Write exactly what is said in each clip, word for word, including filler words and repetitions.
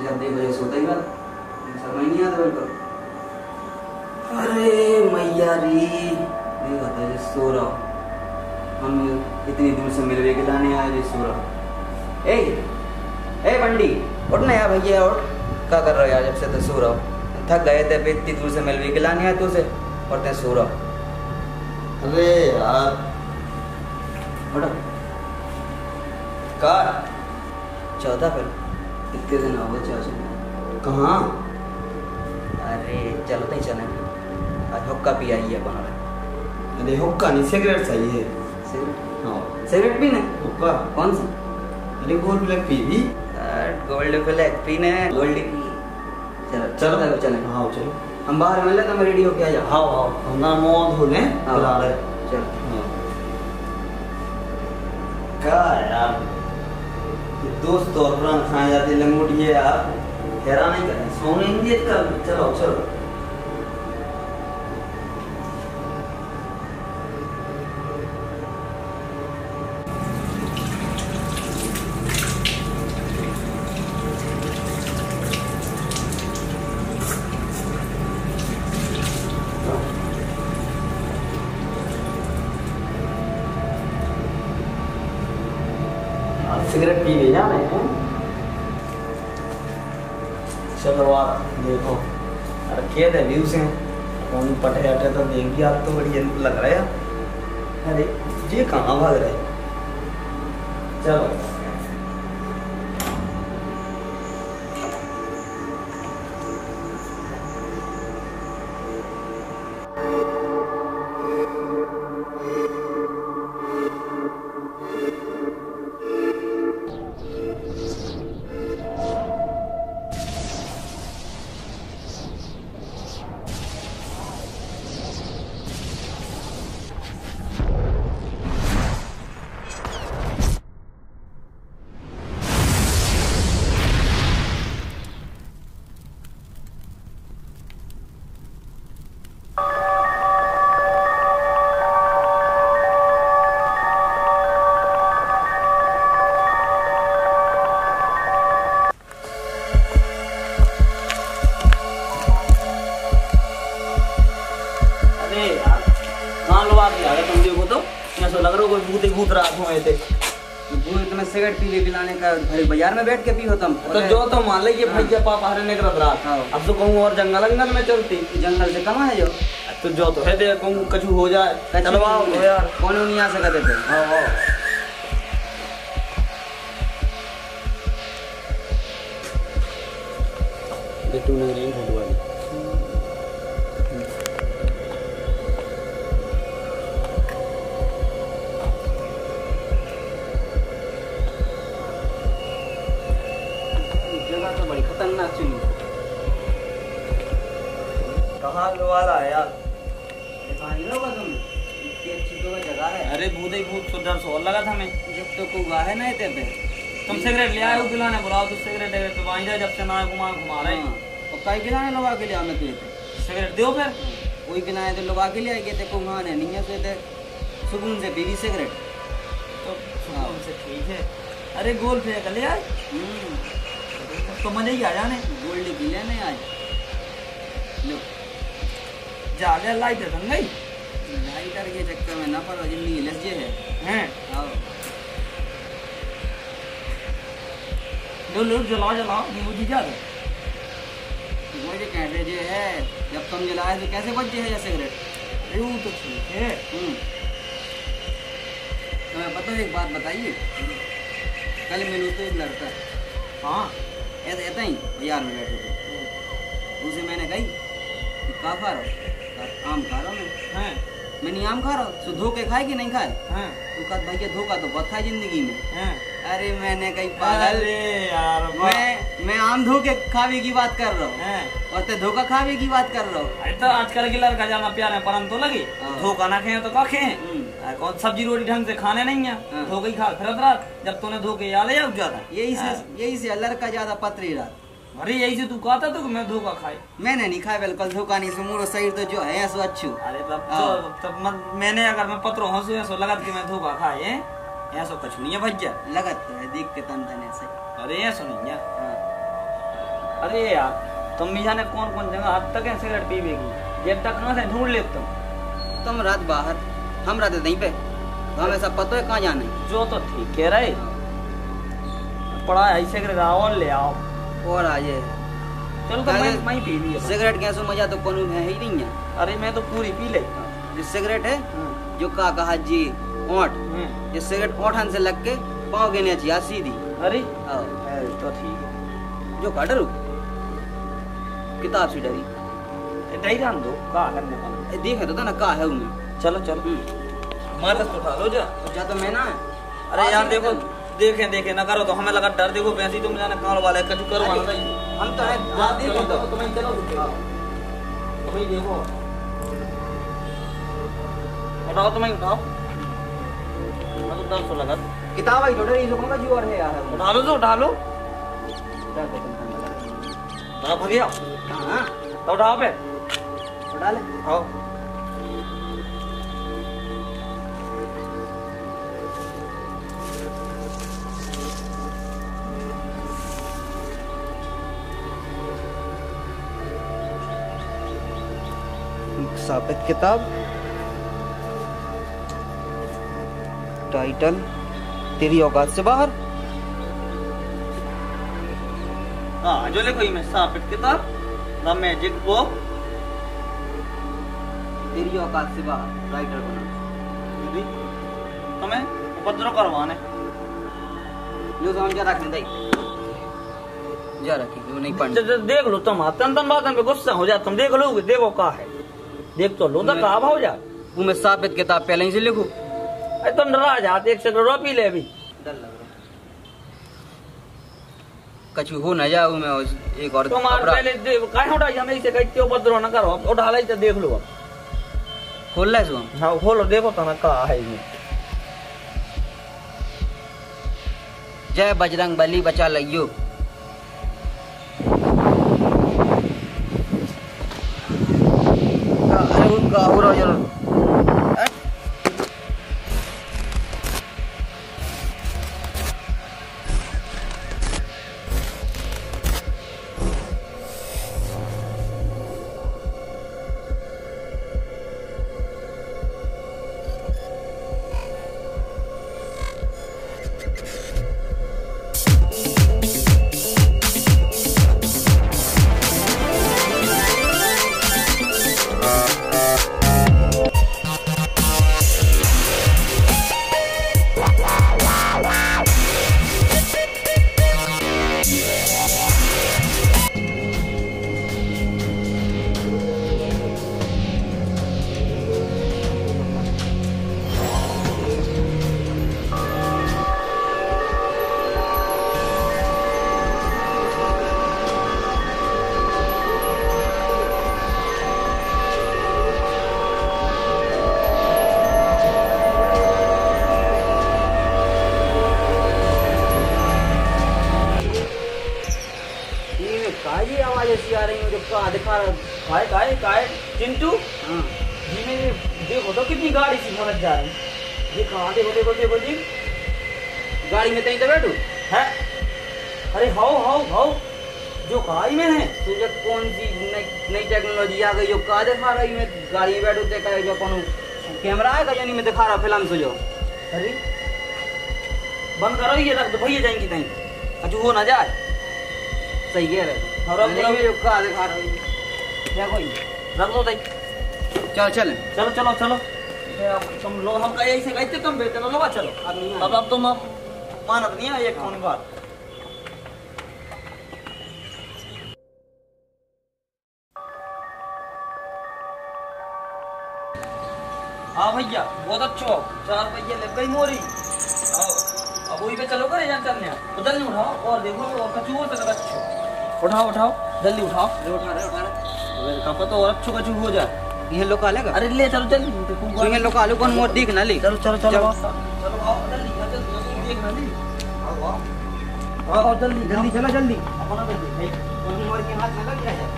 जब देख बजे सोता ही बात समझ नहीं आता बिल्कुल। अरे मैया री देखा था जो सो रहा हम इतनी दूर से मिलवे के लाने आए जो सो रहा। ए ए बंडी उठ ना यार भैया उठ, क्या कर रहा हो यार जब से तो सो रहा। थक गए थे इतनी दूर से मिलवे के लाने आए तुझसे और ते सो रहा। अरे यार उठ का चौथा फिर कितने दिन हो गए चाचा कहाँ? अरे चलो नहीं चले आज हुक्का पी आई है बाहर। अरे हुक्का नहीं सिगरेट चाहिए। सिगरेट हाँ सिगरेट पीने हुक्का कौन सा? अरे गोल्ड ब्लैक पी भी गोल्ड फ्लैग पीने गोल्ड पी। चलो चलो चलो चले। हाँ चलो हम बाहर मिले तो रेडी होके आ जाओ। हाँ हाँ हम ना मुँह धो लें बुला रहे। चल क्या यार दोस्त और पुरान खाए जाते लंगोटिए यार हैरान नहीं करें सोने नहीं कर। चलो चलो सिगरेट पी ले जाना है। चलो आप देखो अरे क्या है व्यू से कौन पटे हटे तो देख भी आप तो बढ़िया लग रहा है। अरे ये कहाँ भाग रहे चलो लग रहा कोई भूत भूत रात हो थे भूत में सिगरेट पी ले पिलाने का भरी बाजार में बैठ के पी हो तुम तो जो तो मान लीजिए भैया पापा हरे ने कर रात अब तो कहूँ और जंगल अंगल में चलती जंगल से कहाँ है जो तो जो तो है दे कहूँ कछु हो जाए चलो आओ यार कौन नहीं आ सकते थे। हाँ हाँ बेटू ने रही फोटो वाली तो बड़ी खतरनाक चुनी कहाँ वाला है यार इतनी अच्छी तो जगह है। अरे भूत ही भूत सुधर सो लगा था मैं जब तो को गा है ना इतने पे तुम सिगरेट ले आए हो पिलाने बुलाओ तो सिगरेट है तो वहीं जा जब से ना घुमा घुमा रहे और कई पिलाने लोग आके ले आने तुझे सिगरेट दो फिर कोई पिलाए तो लोग आके ले आए थे को है नहीं है तो सुकून से पीवी सिगरेट तो सुकून से ठीक है। अरे गोल फेंक ले आए तो मजे ही आ जाने गोल्ड पी लेने आज लो जा ले लाइटर बन गई लाइटर के चक्कर में ना पड़ो जिंदगी लज्जे है हैं आओ लो लो जलाओ जलाओ नींबू जी जा दो मुझे कैसे जे है जब तुम जलाए तो कैसे बच है सिगरेट यूं तो ठीक है। तो मैं पता एक बात बताइए कल मैंने तो एक लड़का हाँ ऐसा ऐसा ही बाजार में बैठे थे उसे मैंने कही कि क्या खा रहा हूँ आम खा रहा हूँ मैं हैं मैंने आम खा रहा हूँ तो धोखे खाए कि नहीं खाए हैं तो कहा भैया धोखा तो बहुत खाए जिंदगी में हैं अरे मैंने कही पागल अरे यार मैं मैं आम धोखे खावे की बात कर रहा हूँ हैं और ते धोखा खावे की बात कर रहा हूँ। अरे तो आजकल की लड़का जाना प्यार है परम तो लगे धोखा ना खाए तो का खाए कौन सब्जी रोटी ढंग से खाने नहीं है धोखे ही खा फिर रात जब तूने धोखे याद है अब ज्यादा यही से यही से लड़का ज्यादा पतरी रात अरे यही से तू कहता तो मैं धोखा खाए मैंने नहीं खाया बिल्कुल धोखा नहीं सुमूरो शरीर तो जो है सो अच्छू अरे तब तो तब मत मैंने अगर मैं पत्रों हंसू ऐसो लगत कि मैं धोखा खाए ऐसो कुछ नहीं है भैया लगत तो है देख के तन तने से अरे ऐसो नहीं है अरे यार तुम भी जाने कौन कौन जगह हद तक है सिगरेट पीवेगी, ये तक कहाँ से ढूंढ ले तुम। तुम रात बाहर, हम रात नहीं पे, तो हमें सब पता है कहाँ जाना है। जो तो ठीक कह रहे, पड़ा है सिगरेट और ले आओ और आ जाए। चलो तो मैं मैं पी लिया सिगरेट कैसे मजा तो कानून है ही नहीं है। अरे मैं तो पूरी पी लेता हूँ। जो सिगरेट है जो का कहा जी ओंठ, ये सिगरेट ओंठन से लग के पाँव गिने चाहिए सीधी। अरे आओ तो ठीक है। जो का डरू किताब से डरी डरी जान दो का करने का देखे तो था ना का है उनमें। चलो चलो मार दस उठा लो जा जा तो मैं ना। अरे यार देखो देखें देखें ना करो तो हमें लगा डर। देखो वैसे तुम जाने कहाँ वाले कचू करो वाला हम तो है देखो तो तुम्हें चलो तुम्हें देखो उठाओ तुम्हें उठाओ तो दस सौ लगा किताब आई टोटल जो कौन जी और है यार। उठा लो तो उठा लो ना भगिया हां तो उठाओ पे उठा ले आओ। साबित किताब टाइटल तेरी औकात से बाहर। हाँ जो लिखो में साबित किताब द मैजिक बुक तेरी औकात से बाहर राइटर बना। दीदी तुम्हें उपद्रव करवाने जो समझ जा रखने दई जा रखी वो नहीं पढ़। देख लो तुम तन तन बात में गुस्सा हो जाता तुम देख लो देखो का है देख तो लो तो कहा भाव जा वो मैं साबित किताब पहले ही से लिखूं। अरे तुम डरा जाते एक सेकंड पी ले अभी डर लग रहा कछु हो न जाओ मैं एक और तुम्हारे पहले काहे उठाई हमें इसे कहते हो उपद्रव न करो उठा लाई तो देख लो अब खोल ले सो हाँ खोलो देखो तो ना कहा है ये जय बजरंग बली बचा लियो। अरे वो का हो रहा जरूर काई आवाज ऐसी आ रही है जो का दिखा काय काय काय चिंटू हां जी में देखो तो कितनी गाड़ी सी समझ जा रही ये कहां देखो देखो देखो जी गाड़ी में तई तो बैठो है। अरे हाउ हाउ हाउ जो गाड़ी में है तुझे कौन सी नई नई टेक्नोलॉजी आ गई जो का दिखा रही है गाड़ी में बैठो ते का जो कोनो कैमरा है का यानी में दिखा रहा फिल्म से जो। अरे बंद करो ये रख दो भैया जाएंगी तई अजू हो ना जाए सही कह रहे और अब नहीं जो का दिखा रही है क्या कोई रख दो तई चल चल चलो चलो चलो तुम लोग हम कहीं ऐसे कहते तुम बेटे लो लो चलो अब नहीं अब अब तुम अब मानत नहीं है एक कौन बात। हाँ भैया बहुत अच्छो चार भैया लग गई मोरी आओ अब वही पे चलो करे जान चलने तो जल्दी उठाओ और देखो और कचू हो तक अच्छो उठाओ उठाओ जल्दी उठाओ उठा रहे उठा रहे कपा तो और अच्छो कचू हो जाए ये लोग आलेगा। अरे ले चलो जल्दी तो ये लोग आलू कौन मोर दिख ना ले चलो चलो चलो चलो आओ जल्दी जल्दी देख ना ली आओ आओ आओ जल्दी जल्दी चलो जल्दी अपना पे भाई कौन मोर के हाथ में लग गया है।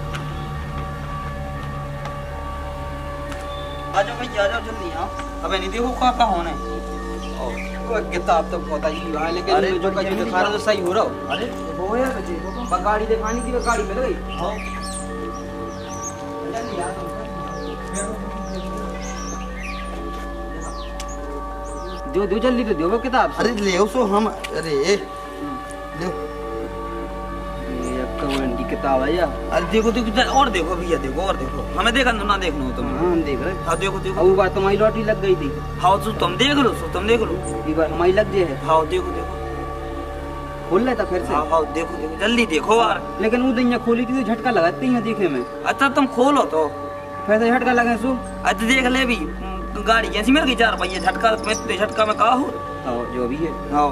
आ जाओ भैया आ जाओ जल्दी आओ अबे नहीं देखो का का होना है वो किताब तो बहुत ही है लेकिन जो का दिखा रहा तो सही हो रहा हो। अरे वो वो है बच्चे बस गाड़ी दिखानी थी, गाड़ी मिल गई। हाँ जल्दी आ तुम। दो दो जल्दी तो दो किताब। अरे ले सो हम, अरे ले कमेंट की किताब है यार। अरे देखो देखो और देखो भैया, देखो और देखो, हमें देखा ना देखना हो तुम। हाँ हम देख रहे हैं। हाँ देखो देखो, वो बार तुम्हारी लॉटरी लग गई थी। हाँ तो तुम देख लो, सो तुम देख लो, ये बार हमारी लग गई है। हाँ देखो देखो खोल लेता फिर से। हाँ हाँ देखो देखो जल्दी देखो यार। लेकिन वो दिन खोली थी तो झटका लगाती है देखे में। अच्छा तुम खोलो तो फिर से झटका लगे सो। अच्छा देख ले भी, गाड़ी कैसी मिल गई चार पहिए, झटका में झटका में कहा हो। हाँ जो भी है। हाँ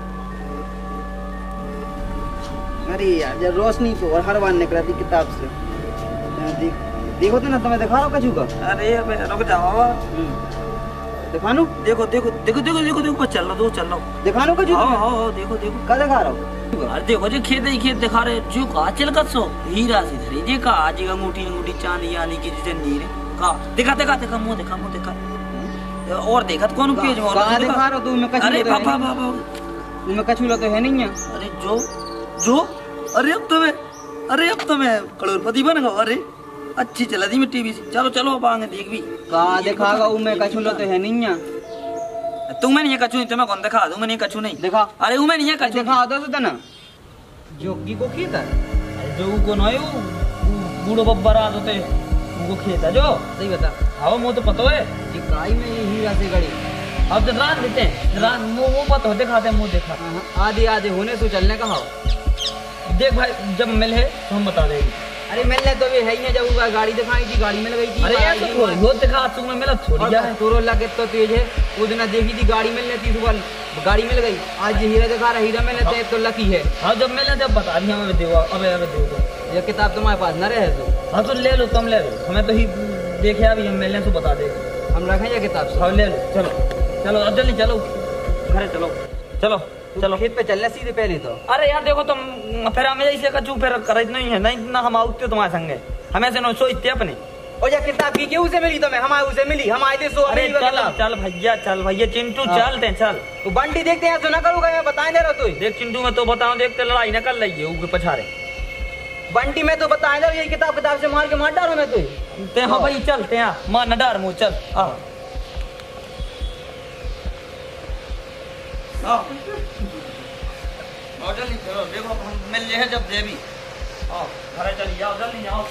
अरे यार जब रोशनी तो और हर बार निकला थी किताब से। देख देखो तो ना तुम्हें दिखा रहा हूँ कछू का। अरे अबे रुक जाओ, दिखानू। देखो देखो देखो देखो देखो देखो चल रहा दो चल रहा दिखानू कछू। हाँ हाँ देखो देखो क्या दिखा रहा हूँ। अरे देखो जो खेत ही खेत दिखा रहे जो का चल कर सो हीरा से धरी जी का आज का अंगूठी अंगूठी चांदी यानी की जैसे नीरे का दिखा दिखा दिखा मुंह दिखा मुंह दिखा और देखा कौन पेज और दिखा रहा तू मैं कछू। अरे पापा पापा मैं कछूला तो है नहीं है। अरे जो जो अरे अब तो मैं अरे अब तो मैं करोड़पति बन गया। अरे अच्छी चला थी मैं टीवी से। चलो चलो अब आगे देख भी का दिखागा वो मैं कछूला तो है नहीं है। तुम में नहीं है कछू नहीं, तुम्हें कौन दिखा दूं, मैं नहीं कछू नहीं दिखा। अरे वो में नहीं है कछू। दिखा दो तो ना जोगी को खेत है। अरे जो को ना है वो बूढ़ो बब्बर आ होते वो खेत है जो। सही बता। हाँ वो तो पता है ये काई में ये हीरा से गड़ी। अब तो रात देते हैं रात वो वो पता दिखाते हैं मुँह देखा। आधे आधे होने तो चलने का हो। देख भाई जब मिले तो हम बता देंगे। अरे मिलने तो भी है ही नहीं, जब वो गाड़ी दिखाई थी गाड़ी मिल गई थी। अरे यार तो वो दिखा तू में मिला थोड़ी है तोरो लगे तो तेज है। वो दिन देखी थी गाड़ी मिलने थी, सुबह गाड़ी मिल गई। आज हीरा दिखा रहा हीरा मिलने थे तो लकी है। हाँ जब मिले जब बता दिया हमें देवा। अबे अबे दो दो ये किताब तुम्हारे पास न रहे तो। हाँ तो ले लो तुम ले लो, हमें तो ही देखे अभी हम मिलने तो बता देंगे। हम रखें ये किताब से। हाँ ले लो चलो चलो अब जल्दी चलो घर चलो चलो चलो खेत पे चलना सीधे पहले तो। अरे यार देखो तुम फिर हमें ऐसे कचू फिर कर नहीं है नहीं ना हम आउते तुम्हारे संगे हमें ऐसे न सोचते अपने। और ये किताब की क्यों से मिली तुम्हें? हमारे उसे मिली हम आए थे सो। अरे चल चल भैया चल भैया चिंटू चलते हैं चल। तो बंटी देखते हैं तो ना करूँगा मैं बताए दे रहा तू। देख चिंटू में तो बताओ देखते लड़ाई न कर लगी ऊपर पछाड़े। बंटी में तो बताए दे ये किताब किताब से मार के मार डालो मैं तो। हाँ भाई चलते हैं मार न डार मुँह चल। हाँ आओ जल्दी चलो देखो हम मिल रहे हैं जब देवी। आओ घर चलिए आओ जल्दी आओ।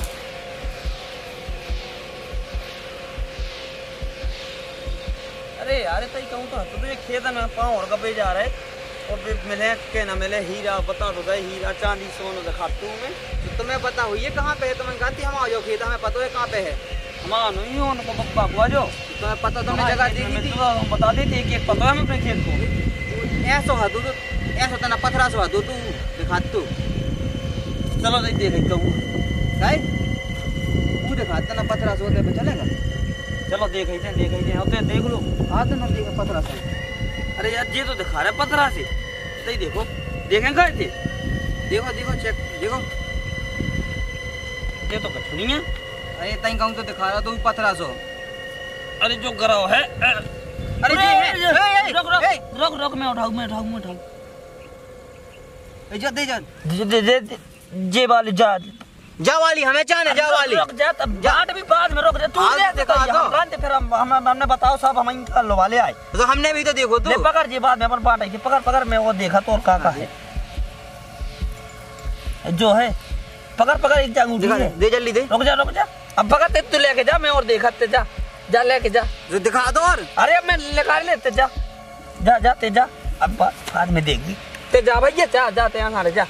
अरे यार तई कहूँ तो तो ये खेत में पाँव और कपे जा रहे और मिले के ना मिले हीरा बता तो गए हीरा चांदी सोना दिखा तू में तो तुम्हें पता हुई है कहाँ पे है? तुम्हें कहती हम आ जाओ खेत हमें पता है कहाँ पे है। हमारा नहीं हो उनको पप्पा हुआ जो तुम्हें पता तुमने जगह दी थी हम बता देते एक एक पता है हमें अपने खेत को। ऐसा है तू ऐसा होता ना पथरा से दो तू दिखा तू। चलो देख देख कहूँ तू दिखाता ना पथरा से होते पे चलेगा। चलो देख ही देख ही होते देख लो। हाँ तो ना देखा पथरा से। अरे यार ये तो दिखा रहा है पथरा से सही देखो देखें गए थे। देखो देखो चेक देखो ये तो कुछ नहीं है। अरे तई कहूँ तो दिखा रहा तू पथरा सो। अरे जो गराव है अरे जी है रुक रुक रुक रुक मैं उठाऊं मैं उठाऊं मैं उठाऊं जा दे जा जे जे जे वाली जा जा वाली हमें जाने जा वाली रुक जा तब जाट भी बाद में रुक जा तू दे देखा तो हम फिर हम हमने बताओ सब हम कर लो वाले आए तो हमने भी तो देखो तो पकड़ जी बाद में अपन बांट आई पकड़ पकड़ मैं वो देखा तो और का का है जो है पकड़ पकड़ एक अंगूठी दे जल्दी दे। रुक जा रुक जा अब पकड़ तू लेके जा मैं और देखते जा जा लेके जा जो दिखा दो और अरे अब मैं निकाल लेते जा जा जाते जा अब बाद में देख ली ते जा भैया जा जाते यहाँ सारे जा।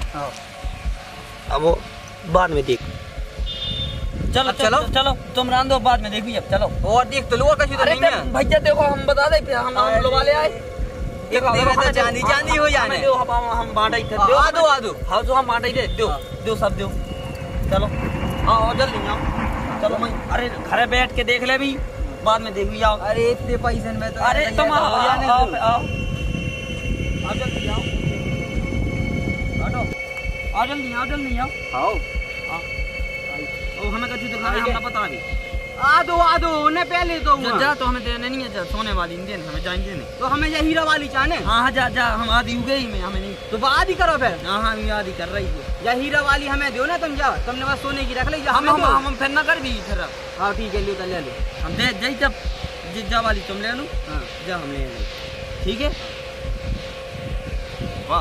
अब वो बाद में देख चलो चलो चलो तुम रान दो बाद में देख भी अब चलो और देख तो लोग कहीं तो नहीं है भैया देखो हम बता दे फिर हम हम लोग वाले आए देखो चांदी चांदी हो जाने दो हम हम बांट ही थे दो आ दो आ दो हाँ जो हम बांट ही थे दो दो सब दो चलो आओ जल्दी आओ चलो मैं अरे घरे बैठ के देख ले भी बाद में देख भी आओ। अरे इतने पैसे में तो अरे तुम आओ आओ आओ जल्दी आओ हटो आओ जल्दी आओ जल्दी आओ आओ ओ हमें कछु दिखा रहे हम ना बता दी आ दो आ दो उन्हें पहले तो जा, जा तो हमें देने नहीं है, जा सोने वाली नहीं देने, हमें जाएंगे नहीं। तो हमें ये हीरा वाली चाहने। हाँ हाँ जा जा, हम आधी उगे ही में, हमें नहीं। तो वो आधी करो फिर। हाँ हाँ हम आधी कर रही है। या हीरा वाली हमें दो ना, तुम जाओ, तुमने बस सोने की रख ली। हम हम हम फिर ना कर भी फिर। हाँ ठीक है, लो तो ले लो। हम दे जाई जब जिज्जा वाली तुम ले लो। हाँ जा हम ले लो, ठीक है। वाह,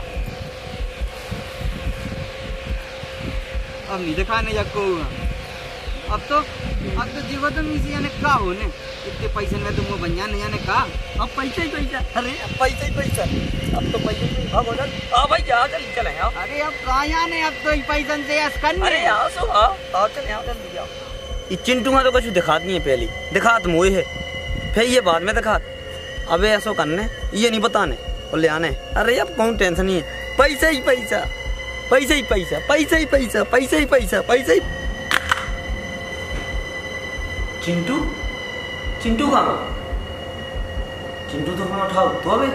अब नहीं दिखाने जा को अब तो अब तो जीवो तुम इसी जाने का होने इतने पैसे में तुम वो बन जाने जाने का। अब पैसा ही पैसा, अरे अब पैसा ही पैसा, अब तो पैसा ही पैसा। बोल हाँ भाई जा जल्दी चले आओ। अरे अब कहाँ जाने, अब तो पैसा से यस करने। अरे आओ सो आओ आओ चले आओ जल्दी आओ। ये चिंटू में तो कुछ दिखात नहीं है, पहली दिखात मुँह है, फिर ये बाद में दिखात। अबे ऐसा करने ये नहीं बताने और ले आने। अरे अब कौन टेंशन नहीं है, पैसा ही पैसा, पैसा ही पैसा, पैसा ही पैसा, पैसा ही पैसा, पैसा ही। चिंटू चिंटू कहाँ? चिंटू तो फोन उठाओ तो। अबे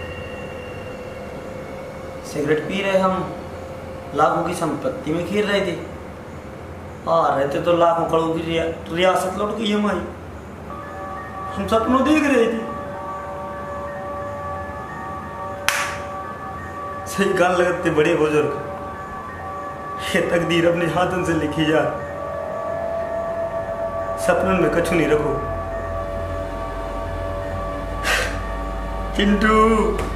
सिगरेट पी रहे हम, लाखों की संपत्ति में खेल रहे थे, आ रहे थे तो लाखों करोड़ों की रिया, रियासत लौट गई हमारी। हम सपनों देख रहे थे। सही गान लगते बड़े बुजुर्ग, ये तकदीर अपने हाथों से लिखी जा, सपनों में कछु नहीं रखो। चिंटू